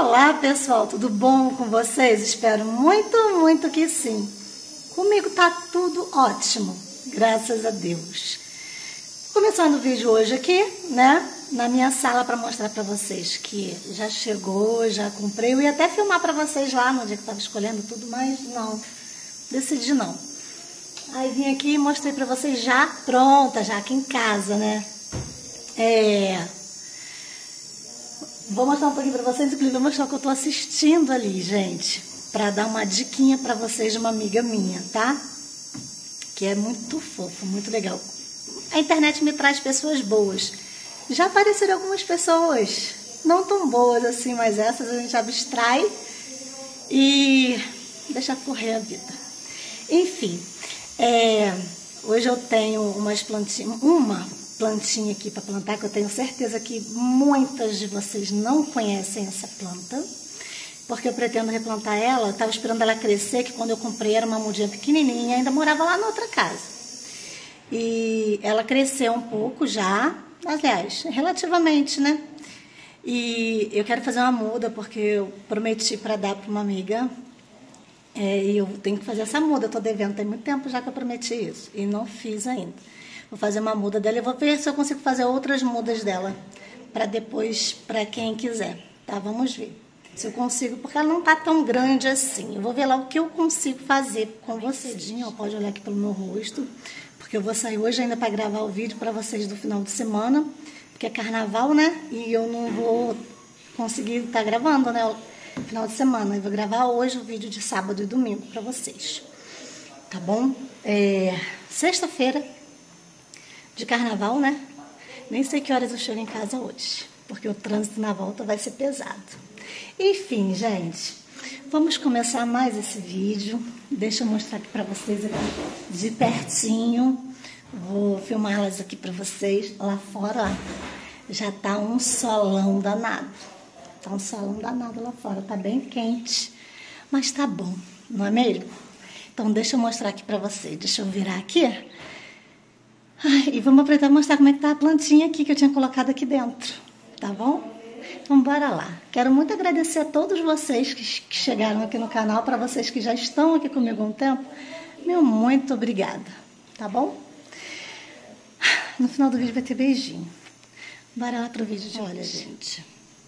Olá pessoal, tudo bom com vocês? Espero muito que sim. Comigo tá tudo ótimo, graças a Deus. Começando o vídeo hoje aqui, né, na minha sala para mostrar para vocês que já chegou, já comprei. Eu ia até filmar para vocês lá no dia que eu tava escolhendo tudo, mas não, decidi não. Aí vim aqui e mostrei para vocês já pronta, já aqui em casa, né. Vou mostrar um pouquinho pra vocês, inclusive vou mostrar o que eu tô assistindo ali, gente. Pra dar uma diquinha pra vocês de uma amiga minha, tá? Que é muito fofo, muito legal. A internet me traz pessoas boas. Já apareceram algumas pessoas não tão boas assim, mas essas a gente abstrai e deixa correr a vida. Enfim, hoje eu tenho umas plantinhas, uma plantinha aqui para plantar, que eu tenho certeza que muitas de vocês não conhecem essa planta, porque eu pretendo replantar ela. Eu estava esperando ela crescer, que quando eu comprei era uma mudinha pequenininha, ainda morava lá na outra casa. E ela cresceu um pouco já, aliás, relativamente, né? E eu quero fazer uma muda, porque eu prometi para dar para uma amiga, e eu tenho que fazer essa muda. Eu tô devendo, tem muito tempo já que eu prometi isso, e não fiz ainda. Vou fazer uma muda dela e vou ver se eu consigo fazer outras mudas dela para depois, para quem quiser, tá? Vamos ver se eu consigo, porque ela não tá tão grande assim. Eu vou ver lá o que eu consigo fazer com vocês. Ó, pode olhar aqui pelo meu rosto, porque eu vou sair hoje ainda para gravar o vídeo para vocês do final de semana, porque é carnaval, né? E eu não vou conseguir estar gravando, né? No final de semana. Eu vou gravar hoje o vídeo de sábado e domingo para vocês, tá bom? Sexta-feira de carnaval, né? Nem sei que horas eu chego em casa hoje, porque o trânsito na volta vai ser pesado. Enfim, gente, vamos começar mais esse vídeo. Deixa eu mostrar aqui pra vocês aqui de pertinho. Vou filmar elas aqui pra vocês. Lá fora, ó, já tá um solão danado. Tá um solão danado lá fora, tá bem quente, mas tá bom, não é mesmo? Então deixa eu mostrar aqui pra vocês. Deixa eu virar aqui. E vamos aproveitar e mostrar como é que tá a plantinha aqui que eu tinha colocado aqui dentro, tá bom? Então bora lá. Quero muito agradecer a todos vocês que chegaram aqui no canal, para vocês que já estão aqui comigo há um tempo, meu muito obrigada, tá bom? No final do vídeo vai ter beijinho. Bora lá pro vídeo de hoje, gente.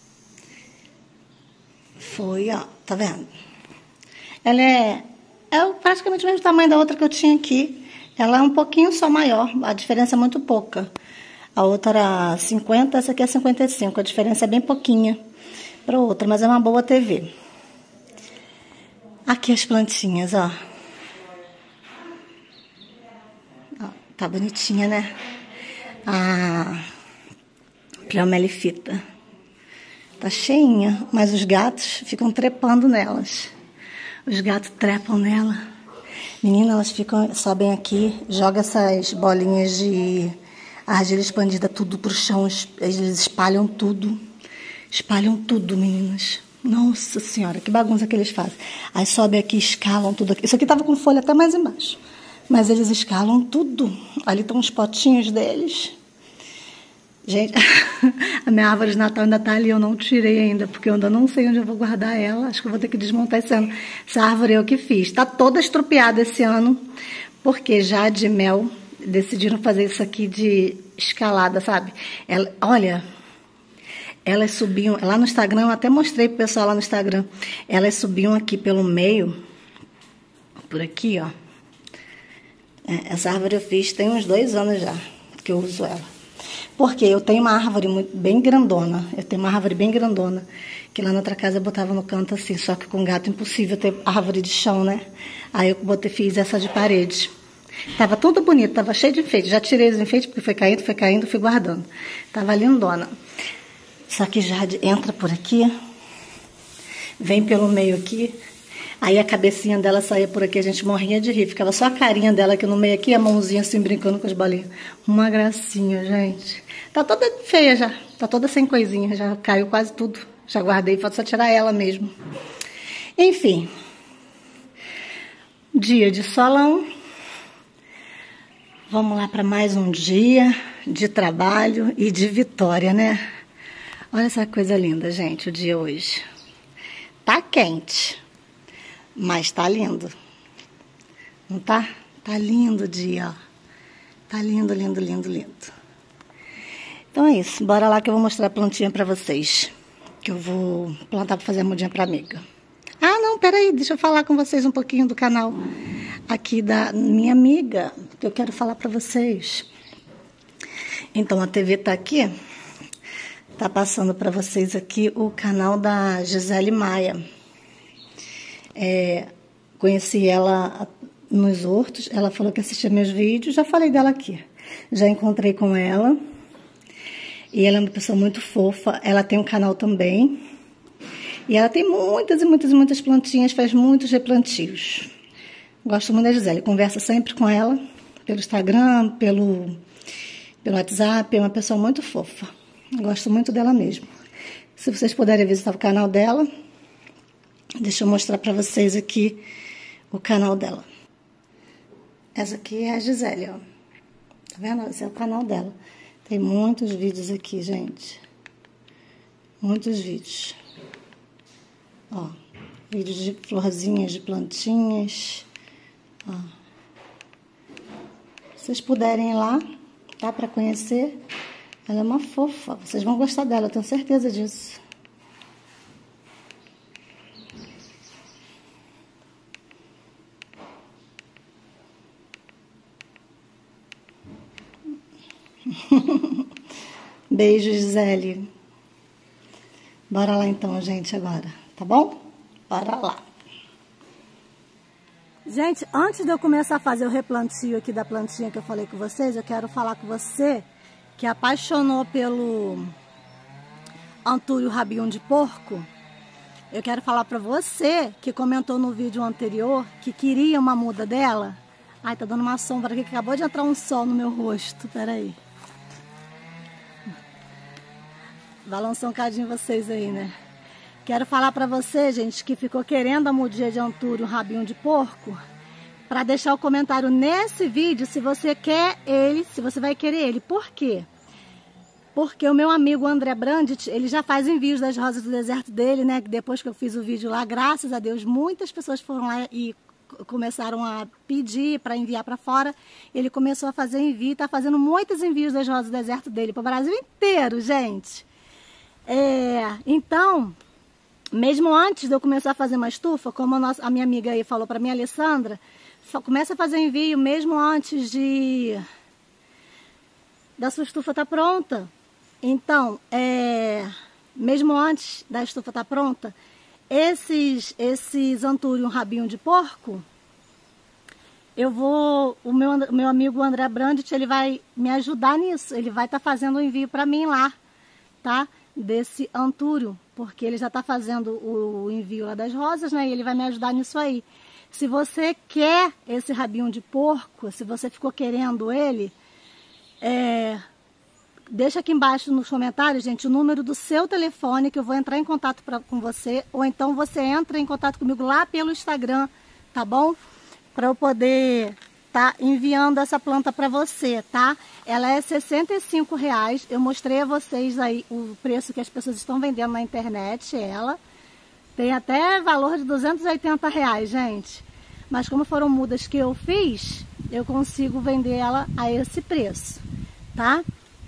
Foi, ó, tá vendo? Ela é praticamente o mesmo tamanho da outra que eu tinha aqui. Ela é um pouquinho só maior, a diferença é muito pouca. A outra era 50, essa aqui é 55, a diferença é bem pouquinha para outra, mas é uma boa TV. Aqui as plantinhas, ó. Ó, tá bonitinha, né? A pleomelifita tá cheinha, mas os gatos ficam trepando nelas. Os gatos trepam nela. Menina, elas sobem aqui, jogam essas bolinhas de argila expandida tudo pro chão, eles espalham tudo, meninas. Nossa senhora, que bagunça que eles fazem. Aí sobem aqui, escalam tudo aqui. Isso aqui tava com folha até mais embaixo, mas eles escalam tudo. Ali estão os potinhos deles. Gente, a minha árvore de Natal ainda tá ali, eu não tirei ainda, porque eu ainda não sei onde eu vou guardar ela. Acho que eu vou ter que desmontar esse ano. Essa árvore eu que fiz. Tá toda estrupiada esse ano, porque Jade e Mel decidiram fazer isso aqui de escalada, sabe? Olha, elas subiam, lá no Instagram, eu até mostrei pro pessoal lá no Instagram, elas subiam aqui pelo meio, por aqui, ó. Essa árvore eu fiz tem uns 2 anos já, que eu uso ela. Porque eu tenho uma árvore bem grandona. Que lá na outra casa eu botava no canto assim, só que com gato impossível ter árvore de chão, né? Aí eu fiz essa de parede. Tava tudo bonito, tava cheio de enfeite. Já tirei os enfeites porque foi caindo, fui guardando. Tava lindona. Só que já entra por aqui, vem pelo meio aqui. Aí a cabecinha dela saía por aqui, a gente morria de rir. Ficava só a carinha dela aqui no meio aqui, a mãozinha assim brincando com as bolinhas. Uma gracinha, gente. Tá toda feia já, tá toda sem coisinha, já caiu quase tudo. Já guardei, falta só tirar ela mesmo. Enfim, dia de solão. Vamos lá para mais um dia de trabalho e de vitória, né? Olha essa coisa linda, gente, o dia hoje. Tá quente, mas tá lindo. Não tá? Tá lindo o dia, ó. Tá lindo, lindo, lindo, lindo. Então é isso. Bora lá que eu vou mostrar a plantinha pra vocês. Que eu vou plantar pra fazer a mudinha pra amiga. Ah, não, peraí. Deixa eu falar com vocês um pouquinho do canal aqui da minha amiga. Que eu quero falar pra vocês. Então, a TV tá aqui. Tá passando pra vocês aqui o canal da Gisele Maia. Conheci ela nos Hortos. Ela falou que assistia meus vídeos. Já falei dela aqui. Já encontrei com ela. E ela é uma pessoa muito fofa. Ela tem um canal também. E ela tem muitas e muitas e muitas plantinhas. Faz muitos replantios. Gosto muito da Gisele. Converso sempre com ela. Pelo Instagram, pelo WhatsApp. É uma pessoa muito fofa. Gosto muito dela mesmo. Se vocês puderem visitar o canal dela. Deixa eu mostrar pra vocês aqui o canal dela. Essa aqui é a Gisele, ó. Tá vendo? Esse é o canal dela. Tem muitos vídeos aqui, gente. Muitos vídeos. Ó, vídeos de florzinhas, de plantinhas. Ó. Se vocês puderem ir lá, tá? Pra conhecer. Ela é uma fofa. Vocês vão gostar dela, eu tenho certeza disso. Beijo, Gisele. Bora lá então, gente, agora, tá bom? Bora lá. Gente, antes de eu começar a fazer o replantio aqui da plantinha que eu falei com vocês, eu quero falar com você que apaixonou pelo antúrio rabinho de porco. Eu quero falar pra você que comentou no vídeo anterior que queria uma muda dela. Ai, tá dando uma sombra aqui que acabou de entrar um sol no meu rosto. Peraí. Vai lançar um cadinho vocês aí, né? Quero falar pra você, gente, que ficou querendo a mudinha de antúrio rabinho de porco, pra deixar o comentário nesse vídeo se você quer ele, se você vai querer ele. Por quê? Porque o meu amigo André Brandt, ele já faz envios das rosas do deserto dele, né? Depois que eu fiz o vídeo lá, graças a Deus, muitas pessoas foram lá e começaram a pedir para enviar para fora. Ele começou a fazer envio, tá fazendo muitos envios das rosas do deserto dele para o Brasil inteiro, gente. Então, mesmo antes de eu começar a fazer uma estufa, como a minha amiga aí falou para mim, a Alessandra, começa a fazer envio mesmo antes da sua estufa estar pronta. Então, mesmo antes da estufa estar pronta, esses antúrio rabinho de porco, o meu amigo André Brandt, ele vai me ajudar nisso. Ele vai estar fazendo o envio para mim lá, tá? Desse antúrio, porque ele já está fazendo o envio lá das rosas, né? E ele vai me ajudar nisso aí. Se você quer esse rabinho de porco, se você ficou querendo ele, deixa aqui embaixo nos comentários, gente, o número do seu telefone, que eu vou entrar em contato com você, ou então você entra em contato comigo lá pelo Instagram, tá bom? Para eu poder tá enviando essa planta para você, tá? Ela é R$65. Eu mostrei a vocês aí o preço que as pessoas estão vendendo na internet. Ela tem até valor de R$280, gente. Mas como foram mudas que eu fiz, eu consigo vender ela a esse preço, tá?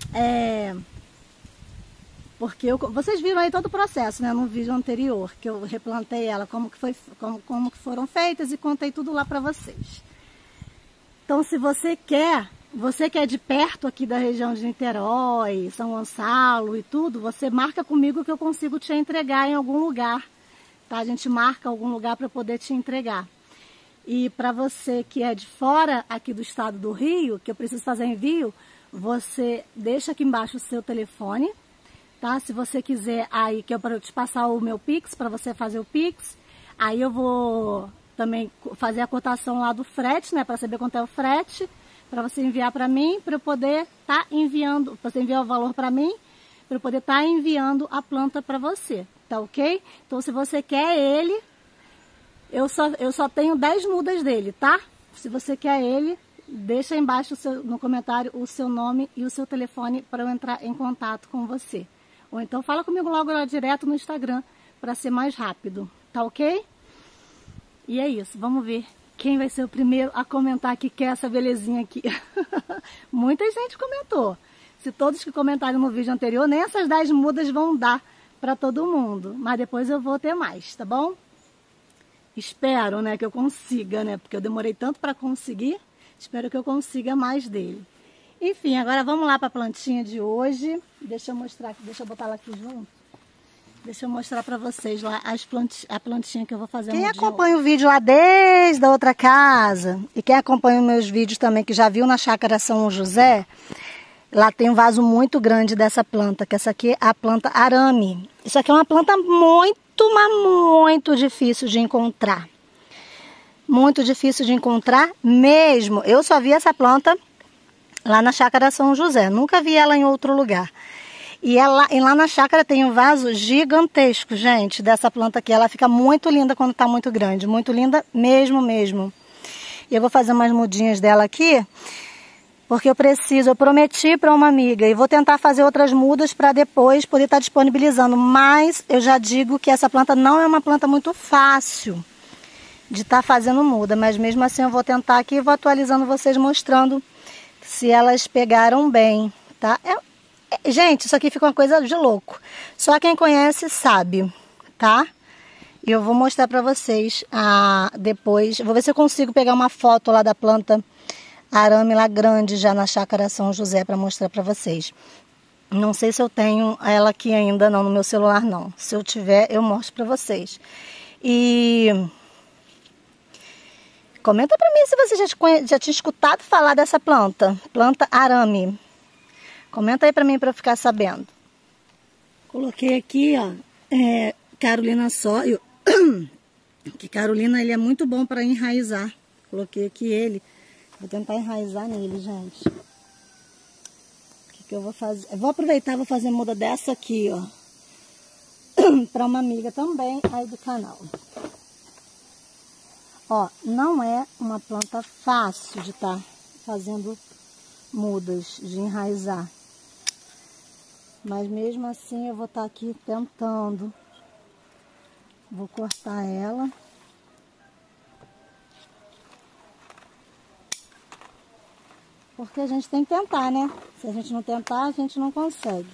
Porque vocês viram aí todo o processo, né? No vídeo anterior, que eu replantei ela, como que foram feitas e contei tudo lá para vocês. Então, se você que é de perto aqui da região de Niterói, São Gonçalo e tudo, você marca comigo que eu consigo te entregar em algum lugar, tá? A gente marca algum lugar para poder te entregar. E para você que é de fora aqui do estado do Rio, que eu preciso fazer envio, você deixa aqui embaixo o seu telefone, tá? Se você quiser aí, que eu para te passar o meu Pix, para você fazer o Pix, aí eu vou também fazer a cotação lá do frete, né, para saber quanto é o frete, para você enviar para mim, para eu poder estar enviando, para você enviar o valor para mim, para eu poder estar enviando a planta para você, tá ok? Então, se você quer ele, eu só tenho 10 mudas dele, tá? Se você quer ele, deixa aí embaixo no comentário o seu nome e o seu telefone para eu entrar em contato com você. Ou então fala comigo logo lá direto no Instagram, para ser mais rápido. tá ok? E é isso, vamos ver quem vai ser o primeiro a comentar que quer essa belezinha aqui. Muita gente comentou. Se todos que comentaram no vídeo anterior, nem essas 10 mudas vão dar para todo mundo. Mas depois eu vou ter mais, tá bom? Espero, né, que eu consiga, né? Porque eu demorei tanto para conseguir. Espero que eu consiga mais dele. Enfim, agora vamos lá para a plantinha de hoje. Deixa eu mostrar aqui, deixa eu botar ela aqui junto. Deixa eu mostrar para vocês lá a plantinha que eu vou fazer. Quem acompanha o vídeo lá desde a outra casa e quem acompanha os meus vídeos também, que já viu na Chácara São José, lá tem um vaso muito grande dessa planta, que essa aqui é a planta arame. Isso aqui é uma planta muito, mas muito difícil de encontrar. Muito difícil de encontrar mesmo. Eu só vi essa planta lá na Chácara São José, nunca vi ela em outro lugar. E lá na chácara tem um vaso gigantesco, gente, dessa planta aqui. Ela fica muito linda quando está muito grande, muito linda mesmo, mesmo. E eu vou fazer umas mudinhas dela aqui, porque eu prometi para uma amiga, e vou tentar fazer outras mudas para depois poder estar disponibilizando. Mas eu já digo que essa planta não é uma planta muito fácil de estar fazendo muda, mas mesmo assim eu vou tentar aqui e vou atualizando vocês, mostrando se elas pegaram bem, tá? Gente, isso aqui fica uma coisa de louco. Só quem conhece sabe, tá? E eu vou mostrar pra vocês depois. Vou ver se eu consigo pegar uma foto lá da planta arame lá grande já na Chácara São José para mostrar pra vocês. Não sei se eu tenho ela aqui ainda não no meu celular não. Se eu tiver, eu mostro pra vocês. E comenta pra mim se você já tinha escutado falar dessa planta arame. Comenta aí pra mim pra eu ficar sabendo. Coloquei aqui, ó, Carolina Sório, que Carolina ele é muito bom para enraizar. Coloquei aqui ele. Vou tentar enraizar nele, gente. O que eu vou fazer? Eu vou aproveitar e vou fazer muda dessa aqui, ó. Para uma amiga também aí do canal. Ó, não é uma planta fácil de estar fazendo mudas, de enraizar. Mas mesmo assim eu vou estar aqui tentando. Vou cortar ela. Porque a gente tem que tentar, né? Se a gente não tentar, a gente não consegue.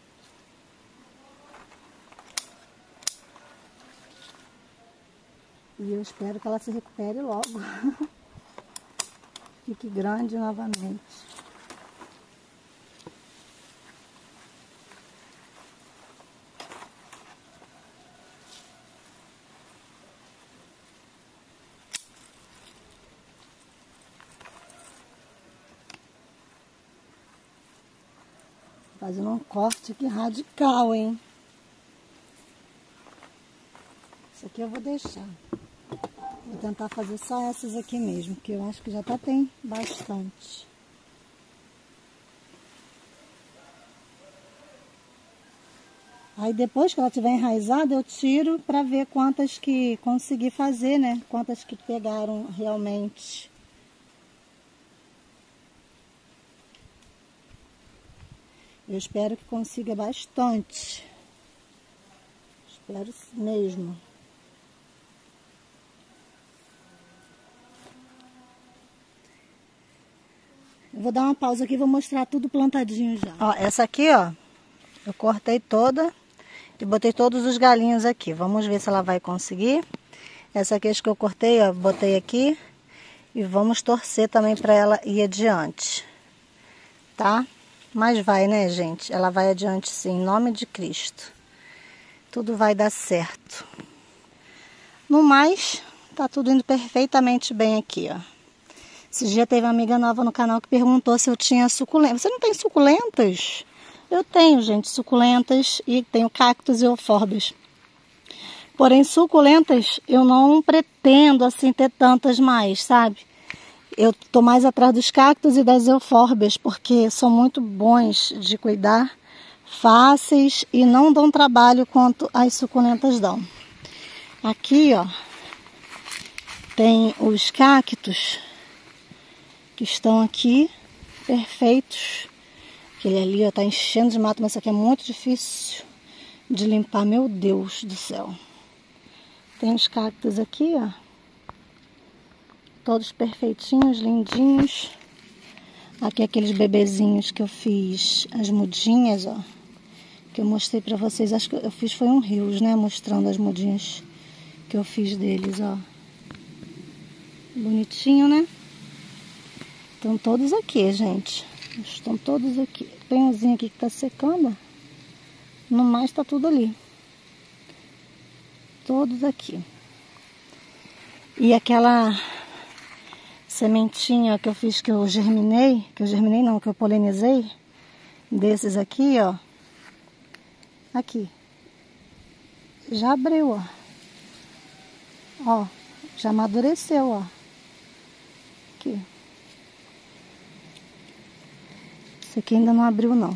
E eu espero que ela se recupere logo. Fique grande novamente. Fazendo um corte aqui radical, hein? Isso aqui eu vou deixar. Vou tentar fazer só essas aqui mesmo, que eu acho que já tem bastante. Aí depois que ela estiver enraizada, eu tiro para ver quantas que consegui fazer, né? Quantas que pegaram realmente. Eu espero que consiga bastante. Espero mesmo. Eu vou dar uma pausa aqui e vou mostrar tudo plantadinho já. Ó, essa aqui, ó, eu cortei toda e botei todos os galinhos aqui. Vamos ver se ela vai conseguir. Essa aqui acho que eu cortei, ó, botei aqui. E vamos torcer também para ela ir adiante. Tá? Mas vai, né, gente? Ela vai adiante sim, em nome de Cristo. Tudo vai dar certo. No mais, tá tudo indo perfeitamente bem aqui, ó. Esse dia teve uma amiga nova no canal que perguntou se eu tinha suculentas. Você não tem suculentas? Eu tenho, gente, suculentas e tenho cactos e eufórbias. Porém, suculentas eu não pretendo, assim, ter tantas mais, sabe? Eu tô mais atrás dos cactos e das eufórbias, porque são muito bons de cuidar, fáceis e não dão trabalho quanto as suculentas dão. Aqui, ó, tem os cactos que estão aqui, perfeitos. Aquele ali, ó, tá enchendo de mato, mas isso aqui é muito difícil de limpar, meu Deus do céu. Tem os cactos aqui, ó. Todos perfeitinhos, lindinhos. Aqui aqueles bebezinhos que eu fiz, as mudinhas, ó. Que eu mostrei pra vocês. Acho que eu fiz foi um rios, né? Mostrando as mudinhas que eu fiz deles, ó. Bonitinho, né? Estão todos aqui, gente. Estão todos aqui. Tem umzinho aqui que tá secando. No mais tá tudo ali. Todos aqui. E aquela sementinha que eu fiz, que eu germinei não, que eu polinizei, desses aqui, ó. Aqui. Já abriu, ó. Ó, já amadureceu, ó. Aqui. Esse aqui ainda não abriu, não.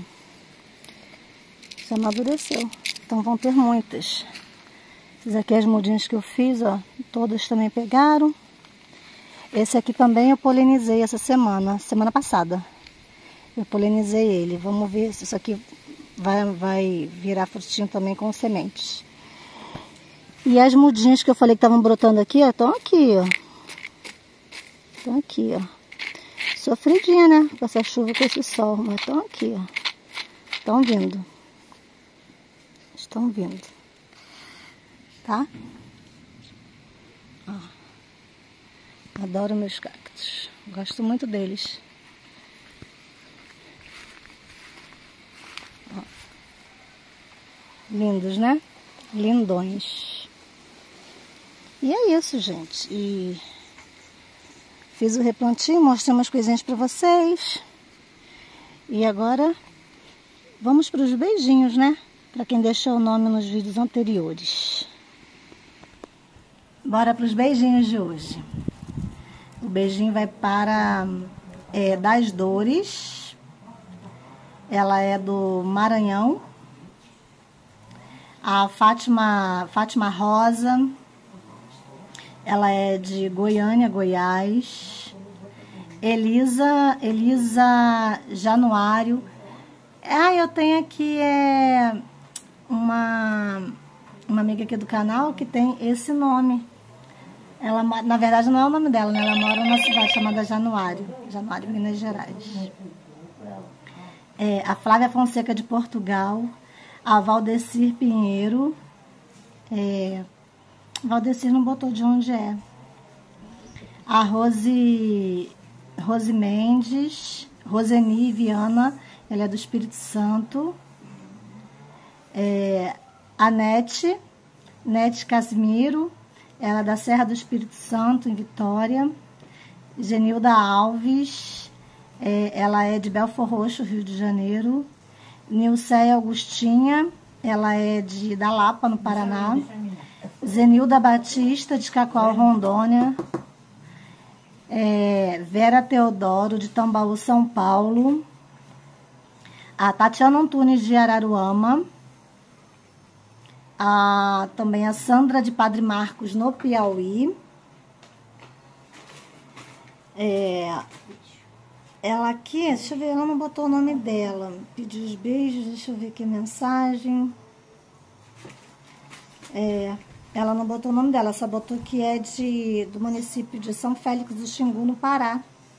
Já amadureceu. Então vão ter muitas. Esses aqui as mudinhas que eu fiz, ó. Todas também pegaram. Esse aqui também eu polinizei essa semana passada. Eu polinizei ele. Vamos ver se isso aqui vai virar frutinho também com sementes. E as mudinhas que eu falei que estavam brotando aqui, ó, estão aqui, ó. Estão aqui, ó. Sofridinha, né? Com essa chuva, com esse sol. Mas estão aqui, ó. Estão vindo. Estão vindo. Tá? Ó. Adoro meus cactos. Gosto muito deles. Ó. Lindos, né? Lindões. E é isso, gente. E fiz o replantio, mostrei umas coisinhas pra vocês. E agora vamos para os beijinhos, né? Para quem deixou o nome nos vídeos anteriores. Bora para os beijinhos de hoje. O beijinho vai para Das Dores. Ela é do Maranhão. A Fátima Rosa. Ela é de Goiânia, Goiás. Elisa Januário. Eu tenho aqui uma amiga aqui do canal que tem esse nome. Ela, na verdade, não é o nome dela, né? Ela mora numa cidade chamada Januário, Minas Gerais. A Flávia Fonseca de Portugal. A Valdecir Pinheiro. Valdecir não botou de onde é. A Rose Mendes. Roseni Viana. Ela é do Espírito Santo. A Nete Casimiro. Ela é da Serra do Espírito Santo, em Vitória. Genilda Alves. Ela é de Belford Roxo, Rio de Janeiro. Nilceia Augustinha. Ela é da Lapa, no Paraná. Zenilda Batista, de Cacoal, Rondônia. Vera Teodoro, de Tambaú, São Paulo. A Tatiana Antunes, de Araruama. Também a Sandra, de Padre Marcos, no Piauí. Ela aqui, deixa eu ver, ela não botou o nome dela. Pediu os beijos, deixa eu ver aqui a mensagem. Ela não botou o nome dela, só botou que é do município de São Félix do Xingu, no Pará.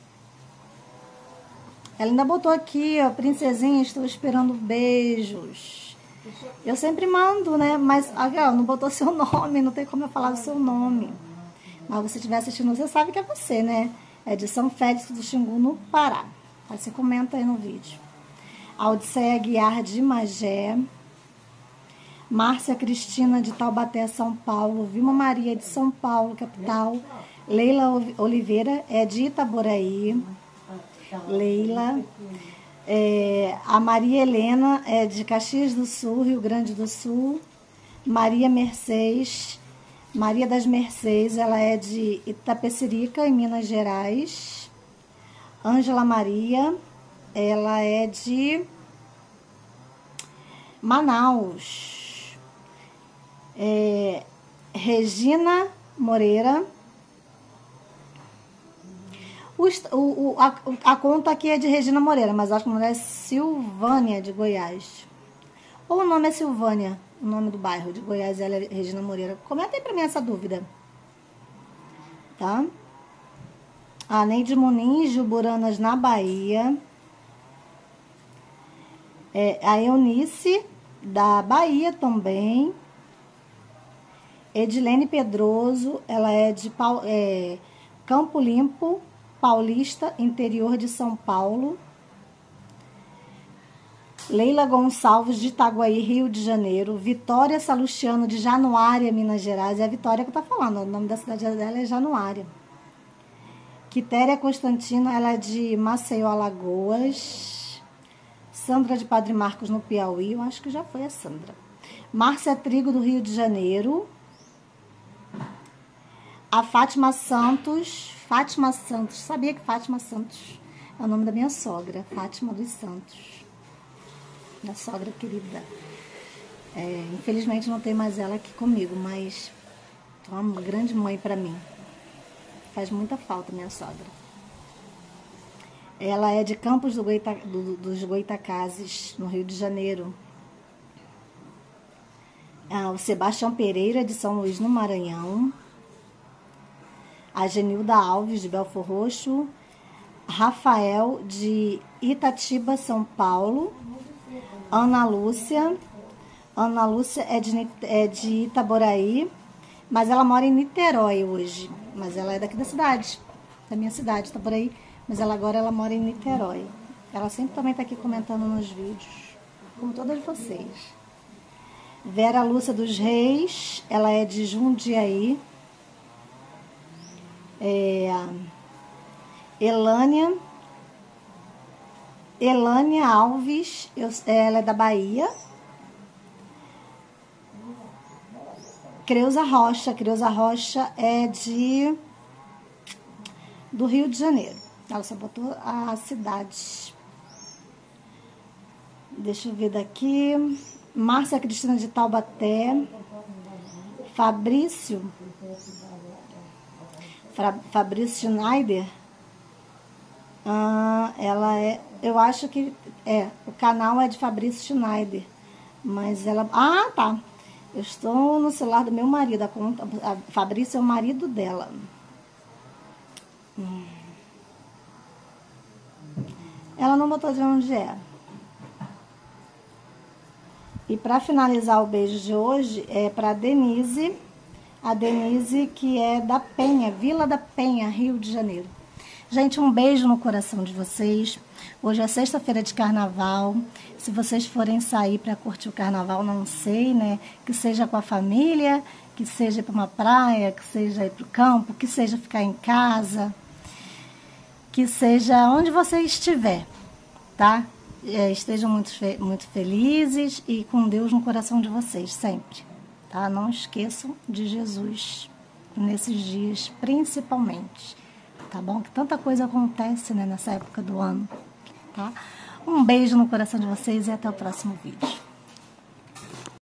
Ela ainda botou aqui, ó, princesinha, estou esperando beijos. Eu sempre mando, né? Mas, ó, não botou seu nome, não tem como eu falar o seu nome. Mas se você estiver assistindo, você sabe que é você, né? É de São Félix do Xingu, no Pará. Aí você comenta aí no vídeo. A Odisseia Guiar, de Magé. Márcia Cristina, de Taubaté, São Paulo. Vilma Maria, de São Paulo, capital. Leila Oliveira, de Itaboraí. Leila. A Maria Helena, de Caxias do Sul, Rio Grande do Sul. Maria das Mercês, ela é de Itapecerica, em Minas Gerais. Ângela Maria, ela é de Manaus. Regina Moreira. A conta aqui é de Regina Moreira, mas acho que o nome é Silvânia, de Goiás. Ou o nome é Silvânia? o nome do bairro de Goiás, Zélia Regina Moreira. Comenta aí pra mim essa dúvida. Tá? A Neide Muniz, de Uburanas, na Bahia. A Eunice, da Bahia também. Edilene Pedroso, ela é de Campo Limpo, Paulista, interior de São Paulo. Leila Gonçalves, de Itaguaí, Rio de Janeiro. Vitória Salustiano, de Januária, Minas Gerais. É a Vitória que eu tô falando, o nome da cidade dela é Januária. Quitéria Constantino, ela é de Maceió, Alagoas. Sandra de Padre Marcos, no Piauí. Eu acho que já foi a Sandra. Márcia Trigo, do Rio de Janeiro. A Fátima Santos. Fátima Santos. Sabia que Fátima Santos é o nome da minha sogra. Fátima dos Santos. Minha sogra querida. Infelizmente não tem mais ela aqui comigo, mas é uma grande mãe pra mim. Faz muita falta minha sogra. Ela é de Campos dos Goitacazes, no Rio de Janeiro. O Sebastião Pereira, de São Luís, no Maranhão. A Genilda Alves, de Belfor Roxo. Rafael, de Itatiba, São Paulo. Ana Lúcia é de Itaboraí, mas ela mora em Niterói hoje. Mas ela é daqui da cidade, da minha cidade, Itaboraí. Mas agora ela mora em Niterói. Ela sempre também está aqui comentando nos vídeos, como todas vocês. Vera Lúcia dos Reis, ela é de Jundiaí. Elânia Alves, ela é da Bahia. Creuza Rocha é do Rio de Janeiro. Ela só botou a cidade. Deixa eu ver daqui. Márcia Cristina, de Taubaté. Fabrício Schneider. Ela eu acho que o canal é de Fabrício Schneider, mas ela, tá, eu estou no celular do meu marido, a Fabrício é o marido dela. Ela não botou de onde é. E para finalizar o beijo de hoje é para Denise, a Denise que é da Penha, Vila da Penha, Rio de Janeiro. Gente, um beijo no coração de vocês. Hoje é sexta-feira de carnaval. Se vocês forem sair para curtir o carnaval, não sei, né? Que seja com a família, que seja para uma praia, que seja ir para o campo, que seja ficar em casa, que seja onde você estiver, tá? Estejam muito felizes e com Deus no coração de vocês, sempre, tá? Não esqueçam de Jesus nesses dias, principalmente. Tá bom? Que tanta coisa acontece, né, nessa época do ano, tá? Um beijo no coração de vocês e até o próximo vídeo.